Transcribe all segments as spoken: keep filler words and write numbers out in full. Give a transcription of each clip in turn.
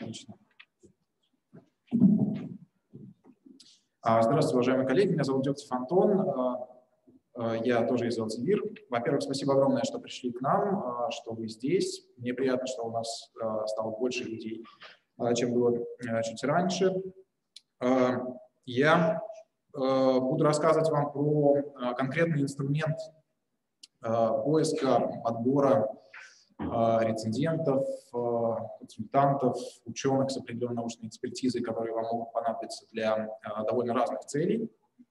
Отлично. Здравствуйте, уважаемые коллеги. Меня зовут Дегтев Антон. Я тоже из Элсевир. Во-первых, спасибо огромное, что пришли к нам, что вы здесь. Мне приятно, что у нас стало больше людей, чем было чуть раньше. Я буду рассказывать вам про конкретный инструмент поиска, подбора рецензентов, консультантов, ученых с определенной научной экспертизой, которые вам могут понадобиться для довольно разных целей.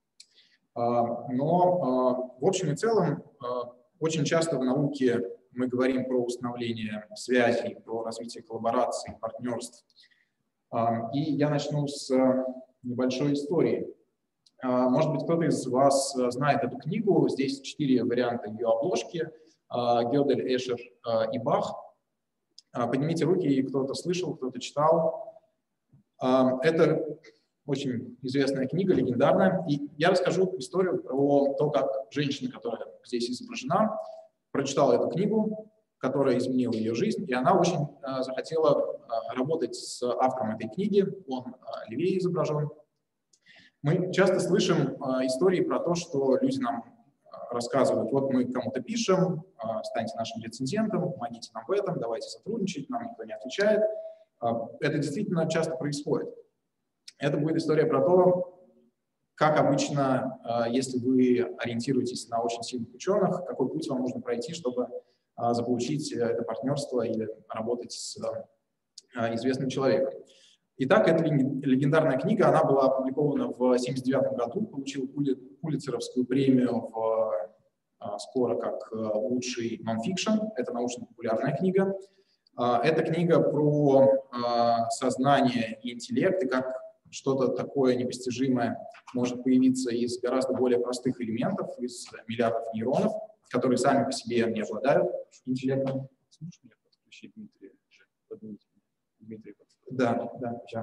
Но в общем и целом очень часто в науке мы говорим про установление связей, про развитие коллабораций, партнерств. И я начну с небольшой истории. Может быть, кто-то из вас знает эту книгу. Здесь четыре варианта ее обложки. Гёдель, Эшер и Бах. Поднимите руки, кто-то слышал, кто-то читал. Это очень известная книга, легендарная. И я расскажу историю про то, как женщина, которая здесь изображена, прочитала эту книгу, которая изменила ее жизнь, и она очень захотела работать с автором этой книги. Он левее изображен. Мы часто слышим истории про то, что люди нам рассказывают: вот мы кому-то пишем, станьте нашим рецензентом, помогите нам в этом, давайте сотрудничать, нам никто не отвечает. Это действительно часто происходит. Это будет история про то, как обычно, если вы ориентируетесь на очень сильных ученых, какой путь вам нужно пройти, чтобы заполучить это партнерство или работать с известным человеком. Итак, эта легендарная книга, она была опубликована в тысяча девятьсот семьдесят девятом году, получила Пулитцеровскую премию в, скоро как лучший нон-фикшн. Это научно-популярная книга. Это книга про сознание и интеллект, и как что-то такое непостижимое может появиться из гораздо более простых элементов, из миллиардов нейронов, которые сами по себе не обладают интеллектом. Сможешь меня подключить, Дмитрий? Дмитрий, да, да, да,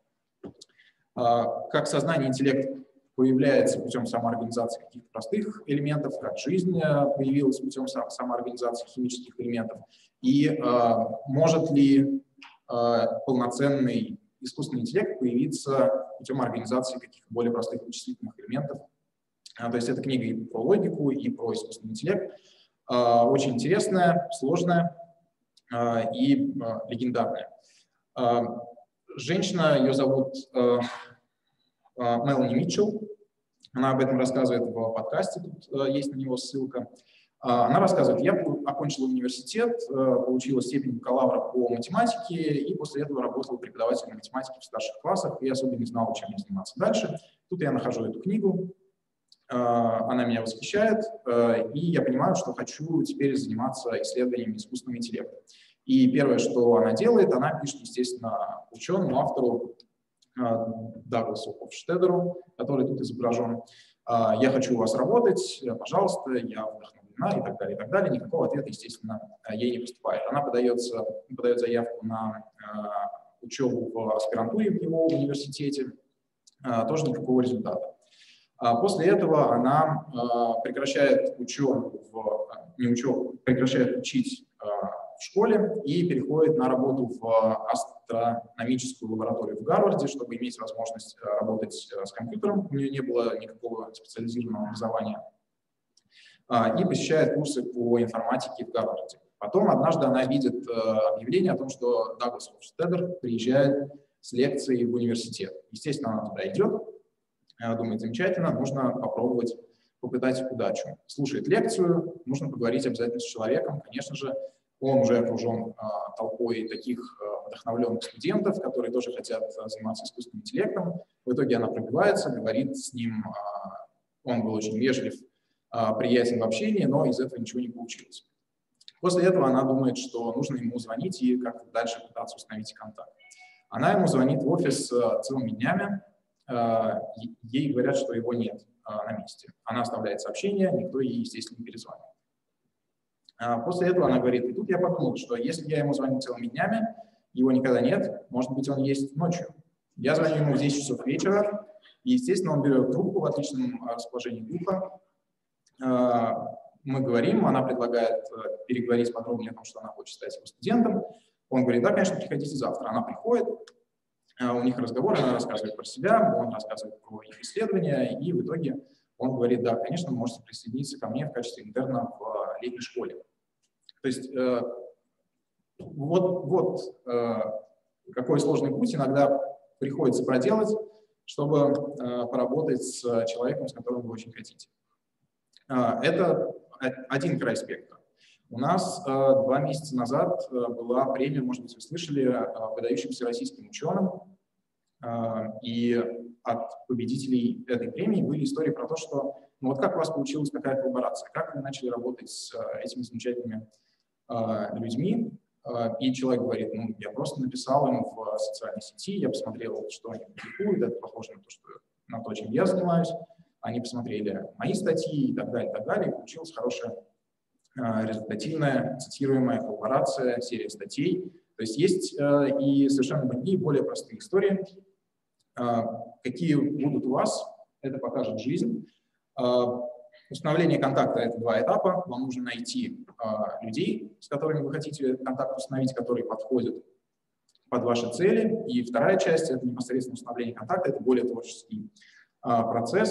да. Как сознание и интеллект появляется путем самоорганизации каких-то простых элементов, как жизнь появилась путем самоорганизации химических элементов, и э, может ли э, полноценный искусственный интеллект появиться путем организации каких-то более простых вычислительных элементов. То есть это книга и про логику, и про искусственный интеллект. Э, очень интересная, сложная э, и э, легендарная. Женщина, ее зовут э, э, Мелани Митчелл, она об этом рассказывает в подкасте, тут э, есть на него ссылка. Э, она рассказывает: я окончила университет, э, получила степень бакалавра по математике, и после этого работала преподавателем математики в старших классах, и особо не знала, чем мне заниматься дальше. Тут я нахожу эту книгу, э, она меня восхищает, э, и я понимаю, что хочу теперь заниматься исследованием искусственного интеллекта. И первое, что она делает, она пишет, естественно, ученому, автору Дагласу Хофштедеру, который тут изображен: «Я хочу у вас работать, пожалуйста, я вдохновлена», и так далее, и так далее. Никакого ответа, естественно, ей не поступает. Она подается, подает заявку на учебу в аспирантуре в его университете, тоже никакого результата. После этого она прекращает учебу, в, не учебу, прекращает учить в школе и переходит на работу в астрономическую лабораторию в Гарварде, чтобы иметь возможность работать с компьютером. У нее не было никакого специализированного образования. И посещает курсы по информатике в Гарварде. Потом однажды она видит объявление о том, что Даглас Хофштедер приезжает с лекцией в университет. Естественно, она туда идет, думает: замечательно, нужно попробовать, попытать удачу. Слушает лекцию, нужно поговорить обязательно с человеком, конечно же. Он уже окружен а, толпой таких а, вдохновленных студентов, которые тоже хотят а, заниматься искусственным интеллектом. В итоге она пробивается, говорит с ним. А, он был очень вежлив, а, приятен в общении, но из этого ничего не получилось. После этого она думает, что нужно ему звонить и как-то дальше пытаться установить контакт. Она ему звонит в офис а, целыми днями. А, ей говорят, что его нет а, на месте. Она оставляет сообщение, никто ей, естественно, не перезвонит. После этого она говорит: и тут я подумал, что если я ему звоню целыми днями, его никогда нет, может быть, он есть ночью. Я звоню ему в десять часов вечера, и, естественно, он берет трубку в отличном расположении духа. Мы говорим, она предлагает переговорить подробнее о том, что она хочет стать его студентом. Он говорит, да, конечно, приходите завтра. Она приходит, у них разговор, она рассказывает про себя, он рассказывает про их исследования, и в итоге он говорит, да, конечно, вы можете присоединиться ко мне в качестве интерна в летней школе. То есть э, вот, вот э, какой сложный путь иногда приходится проделать, чтобы э, поработать с человеком, с которым вы очень хотите. Э, это один край спектра. У нас э, два месяца назад э, была премия, может быть, вы слышали, э, выдающимся российским ученым, э, и от победителей этой премии были истории про то, что ну вот как у вас получилась такая коллаборация, как вы начали работать с э, этими замечательными э, людьми, э, и человек говорит, ну, я просто написал им в социальной сети, я посмотрел, что они публикуют, это похоже на то, что, на то, чем я занимаюсь, они посмотрели мои статьи и так далее, и так далее, и получилась хорошая результативная, цитируемая коллаборация, серия статей. То есть есть э, и совершенно другие, более простые истории. Э, какие будут у вас, это покажет жизнь. Э, установление контакта – это два этапа. Вам нужно найти э, людей, с которыми вы хотите контакт установить, которые подходят под ваши цели. И вторая часть – это непосредственно установление контакта, это более творческий э, процесс.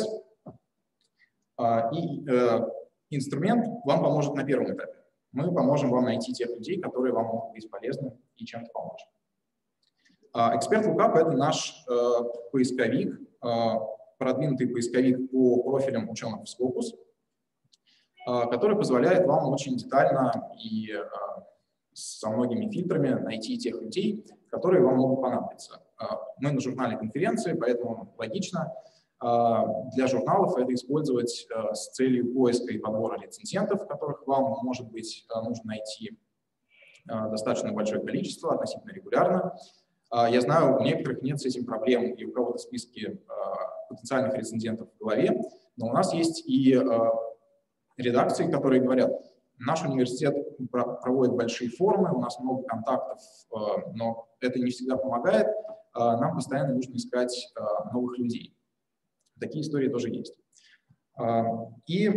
Э, и э, инструмент вам поможет на первом этапе. Мы поможем вам найти тех людей, которые вам могут быть полезны и чем-то помочь. Эксперт Lookup — это наш э, поисковик, э, продвинутый поисковик по профилям ученых в Scopus, э, который позволяет вам очень детально и э, со многими фильтрами найти тех людей, которые вам могут понадобиться. Э, мы на журнале конференции, поэтому логично для журналов это использовать э, с целью поиска и подбора рецензентов, которых вам, может быть, э, нужно найти э, достаточно большое количество, относительно регулярно. Э, я знаю, у некоторых нет с этим проблем, и у кого-то списки э, потенциальных рецензентов в голове, но у нас есть и э, редакции, которые говорят, наш университет проводит большие форумы, у нас много контактов, э, но это не всегда помогает, э, нам постоянно нужно искать э, новых людей. Такие истории тоже есть. И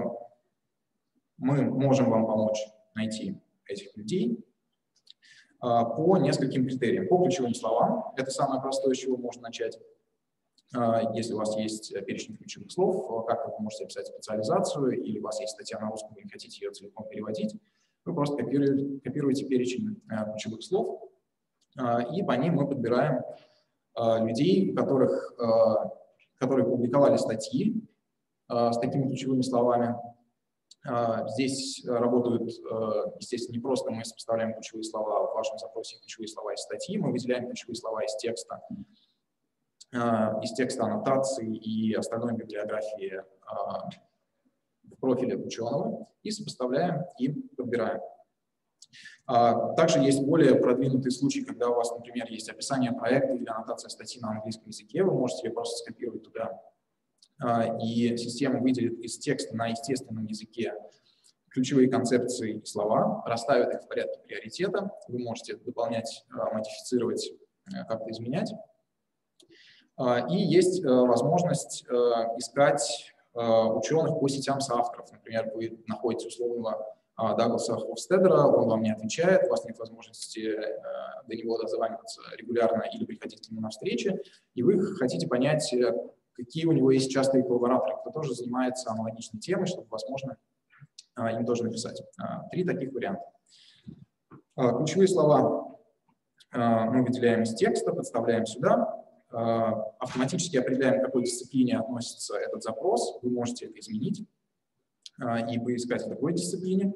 мы можем вам помочь найти этих людей по нескольким критериям. По ключевым словам, это самое простое, с чего можно начать. Если у вас есть перечень ключевых слов, как вы можете описать специализацию, или у вас есть статья на русском, вы не хотите ее целиком переводить, вы просто копируете, копируете перечень ключевых слов, и по ним мы подбираем людей, у которых которые публиковали статьи э, с такими ключевыми словами. Э, здесь работают, э, естественно, не просто мы сопоставляем ключевые слова в вашем запросе, ключевые слова из статьи, мы выделяем ключевые слова из текста, э, из текста аннотации и остальной библиографии э, в профиле ученого и сопоставляем и подбираем. Э, также есть более продвинутые случаи, когда у вас, например, есть описание проекта или аннотация статьи на английском языке, вы можете ее просто скопировать туда, и система выделит из текста на естественном языке ключевые концепции и слова, расставит их в порядке приоритета, вы можете дополнять, модифицировать, как-то изменять. И есть возможность искать ученых по сетям соавторов. Например, вы находите условного Дагласа Хофстедера, он вам не отвечает, у вас нет возможности э, до него дозваниваться регулярно или приходить к нему на встречи, и вы хотите понять, какие у него есть частые коллабораторы, кто тоже занимается аналогичной темой, чтобы, возможно, э, им тоже написать. Э, три таких варианта. Э, ключевые слова э, мы выделяем из текста, подставляем сюда, э, автоматически определяем, к какой дисциплине относится этот запрос, вы можете это изменить и поискать в такой дисциплине.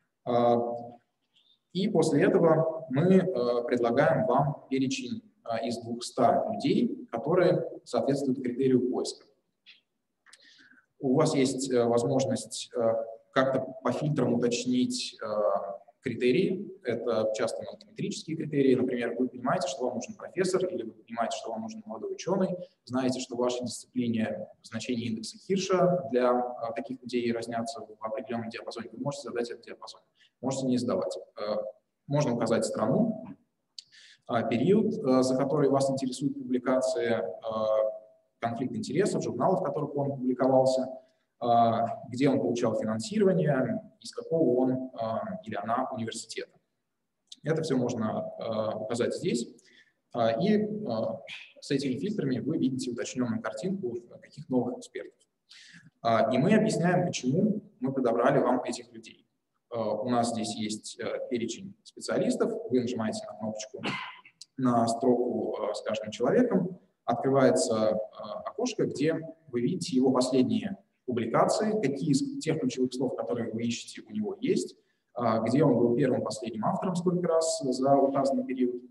И после этого мы предлагаем вам перечень из двухсот людей, которые соответствуют критерию поиска. У вас есть возможность как-то по фильтрам уточнить критерии. Это часто математические критерии. Например, вы понимаете, что вам нужен профессор, или вы понимаете, что вам нужен молодой ученый, знаете, что в вашей дисциплине значения индекса Хирша для таких людей разнятся в определенном диапазоне. Вы можете задать этот диапазон. Можете не задавать. Можно указать страну, период, за который вас интересует публикация, конфликт интересов, журналов, в которых он публиковался, где он получал финансирование, из какого он или она университета. Это все можно указать здесь. И с этими фильтрами вы видите уточненную картинку каких новых экспертов. И мы объясняем, почему мы подобрали вам этих людей. У нас здесь есть перечень специалистов. Вы нажимаете на кнопочку на строку с каждым человеком. Открывается окошко, где вы видите его последние публикации, какие из тех ключевых слов, которые вы ищете, у него есть, где он был первым, последним автором, сколько раз за указанный период.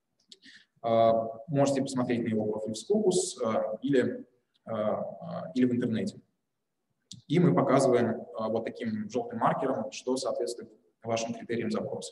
Можете посмотреть на его профиль в Scopus или, или в интернете. И мы показываем вот таким желтым маркером, что соответствует вашим критериям запроса.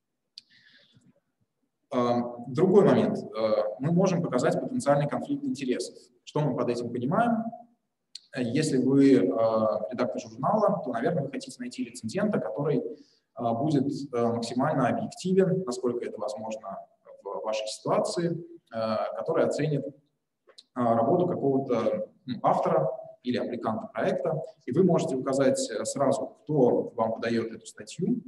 Другой момент. Мы можем показать потенциальный конфликт интересов. Что мы под этим понимаем? Если вы редактор журнала, то, наверное, вы хотите найти рецензента, который будет максимально объективен, насколько это возможно в вашей ситуации, который оценит работу какого-то автора или аппликанта проекта, и вы можете указать сразу, кто вам подает эту статью,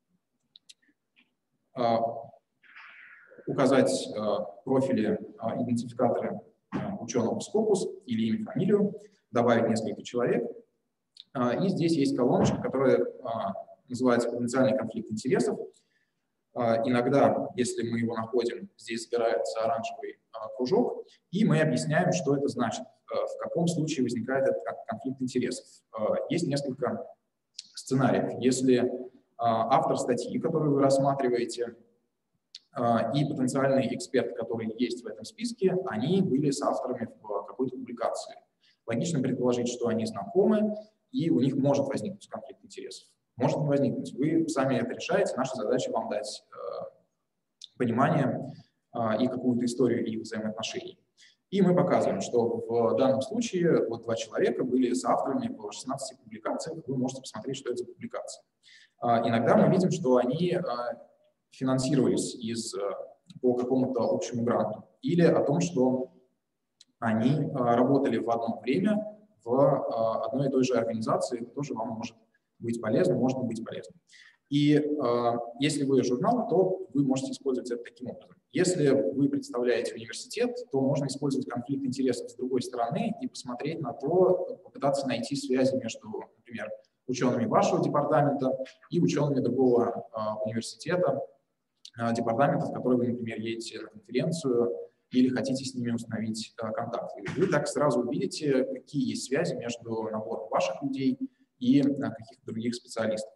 указать профили, идентификаторы ученого в Scopus или имя, фамилию, добавить несколько человек. И здесь есть колоночка, которая называется «Потенциальный конфликт интересов». Иногда, если мы его находим, здесь сгорается оранжевый кружок, и мы объясняем, что это значит, в каком случае возникает этот конфликт интересов. Есть несколько сценариев. Если автор статьи, которую вы рассматриваете, и потенциальный эксперт, который есть в этом списке, они были соавторами в какой-то публикации. Логично предположить, что они знакомы, и у них может возникнуть конфликт интересов. Может не возникнуть. Вы сами это решаете. Наша задача вам дать э, понимание э, и какую-то историю их взаимоотношений. И мы показываем, что в данном случае вот два человека были соавторами по шестнадцати публикациях. Вы можете посмотреть, что это за публикации. Э, иногда мы видим, что они э, финансировались из, э, по какому-то общему гранту. Или о том, что они э, работали в одно время в э, одной и той же организации. Это тоже вам может быть полезным, может быть полезным. И э, если вы журнал, то вы можете использовать это таким образом. Если вы представляете университет, то можно использовать конфликт интересов с другой стороны и посмотреть на то, попытаться найти связи между, например, учеными вашего департамента и учеными другого э, университета, э, департамента, в который вы, например, едете на конференцию или хотите с ними установить э, контакт. И вы так сразу увидите, какие есть связи между набором ваших людей и каких-то других специалистов.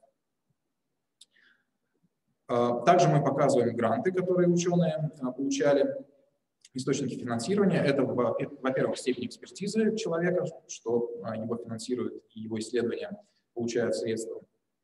Также мы показываем гранты, которые ученые получали, источники финансирования. Это, во-первых, степень экспертизы человека, что его финансирует, и его исследования получают средства.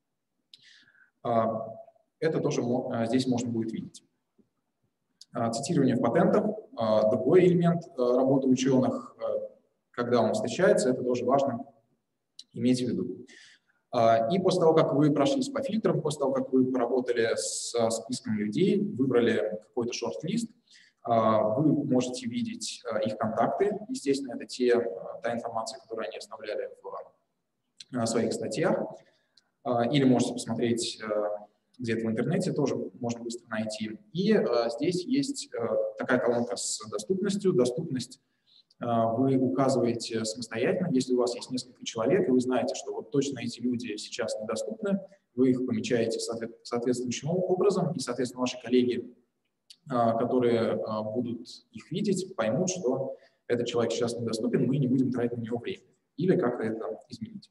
Это тоже здесь можно будет видеть. Цитирование в патентах, другой элемент работы ученых, когда он встречается, это тоже важно иметь в виду. И после того, как вы прошлись по фильтрам, после того, как вы поработали с списком людей, выбрали какой-то шорт-лист, вы можете видеть их контакты. Естественно, это те, та информация, которую они оставляли в своих статьях. Или можете посмотреть где-то в интернете, тоже можно быстро найти. И здесь есть такая колонка с доступностью. Доступность вы указываете самостоятельно, если у вас есть несколько человек, и вы знаете, что вот точно эти люди сейчас недоступны, вы их помечаете соответствующим образом, и, соответственно, ваши коллеги, которые будут их видеть, поймут, что этот человек сейчас недоступен, мы не будем тратить на него время. Или как-то это изменить.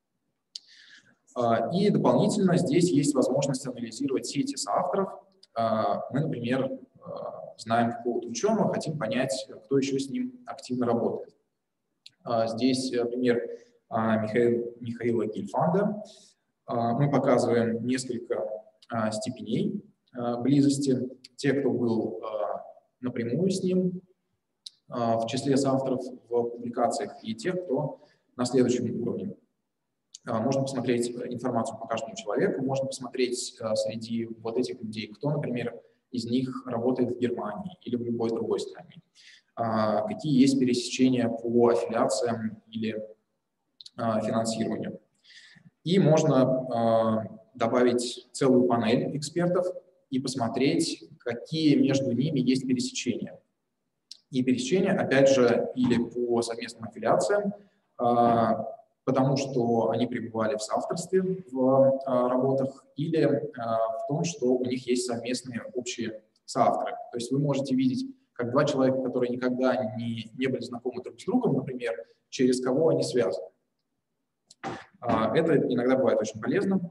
И дополнительно здесь есть возможность анализировать сети соавторов. Мы, например, знаем какого-то ученого, хотим понять, кто еще с ним активно работает. Здесь пример Михаил, Михаила Гельфанда. Мы показываем несколько степеней близости. Те, кто был напрямую с ним в числе соавторов в публикациях, и тех, кто на следующем уровне. Можно посмотреть информацию по каждому человеку, можно посмотреть среди вот этих людей, кто, например, из них работает в Германии или в любой другой стране, какие есть пересечения по аффилиациям или финансированию. И можно добавить целую панель экспертов, и посмотреть, какие между ними есть пересечения. И пересечения, опять же, или по совместным аффилиациям, потому что они пребывали в соавторстве в работах, или в том, что у них есть совместные общие соавторы. То есть вы можете видеть, как два человека, которые никогда не, не были знакомы друг с другом, например, через кого они связаны. Это иногда бывает очень полезно.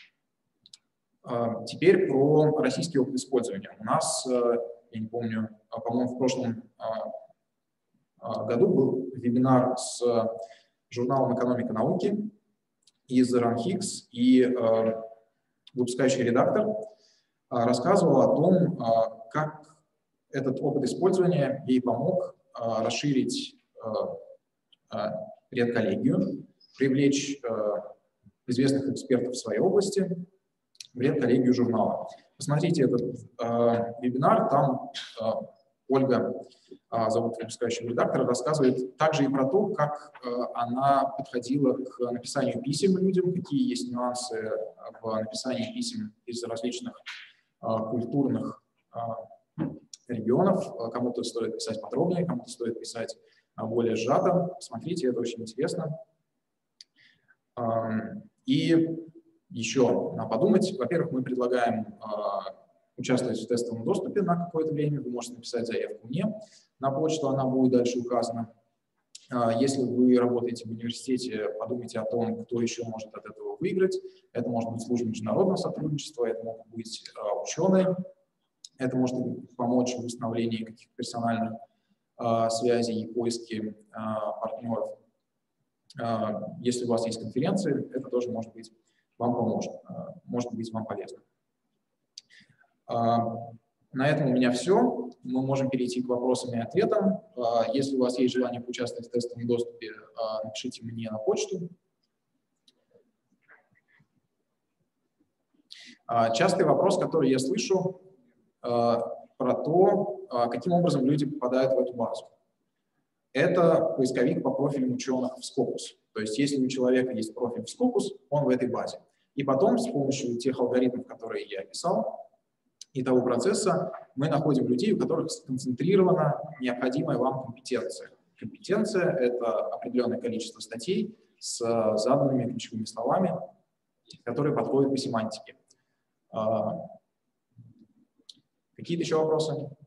Теперь про российский опыт использования. У нас, я не помню, по-моему, в прошлом году был вебинар с журналом «Экономика науки» из РАНХИКС, и выпускающий редактор рассказывал о том, как этот опыт использования ей помог расширить редколлегию, привлечь известных экспертов в своей области в редколлегию журнала. Посмотрите этот вебинар, там Ольга, зовут выпускающего редактора, рассказывает также и про то, как она подходила к написанию писем людям, какие есть нюансы в написании писем из различных культурных регионов. Кому-то стоит писать подробнее, кому-то стоит писать более сжато. Смотрите, это очень интересно. И еще надо подумать. Во-первых, мы предлагаем участвовать в тестовом доступе на какое-то время. Вы можете написать заявку мне на почту, она будет дальше указана. Если вы работаете в университете, подумайте о том, кто еще может от этого выиграть. Это может быть служба международного сотрудничества, это могут быть ученые, это может помочь в установлении каких-то персональных связей и поиске партнеров. Если у вас есть конференции, это тоже может быть вам поможет, может быть вам полезно. На этом у меня все. Мы можем перейти к вопросам и ответам. Если у вас есть желание поучаствовать в тестовом доступе, напишите мне на почту. Частый вопрос, который я слышу, про то, каким образом люди попадают в эту базу. Это поисковик по профилям ученых в Scopus. То есть если у человека есть профиль в Scopus, он в этой базе. И потом с помощью тех алгоритмов, которые я описал, и того процесса, мы находим людей, у которых сконцентрирована необходимая вам компетенция. Компетенция – это определенное количество статей с заданными ключевыми словами, которые подходят по семантике. Какие-то еще вопросы?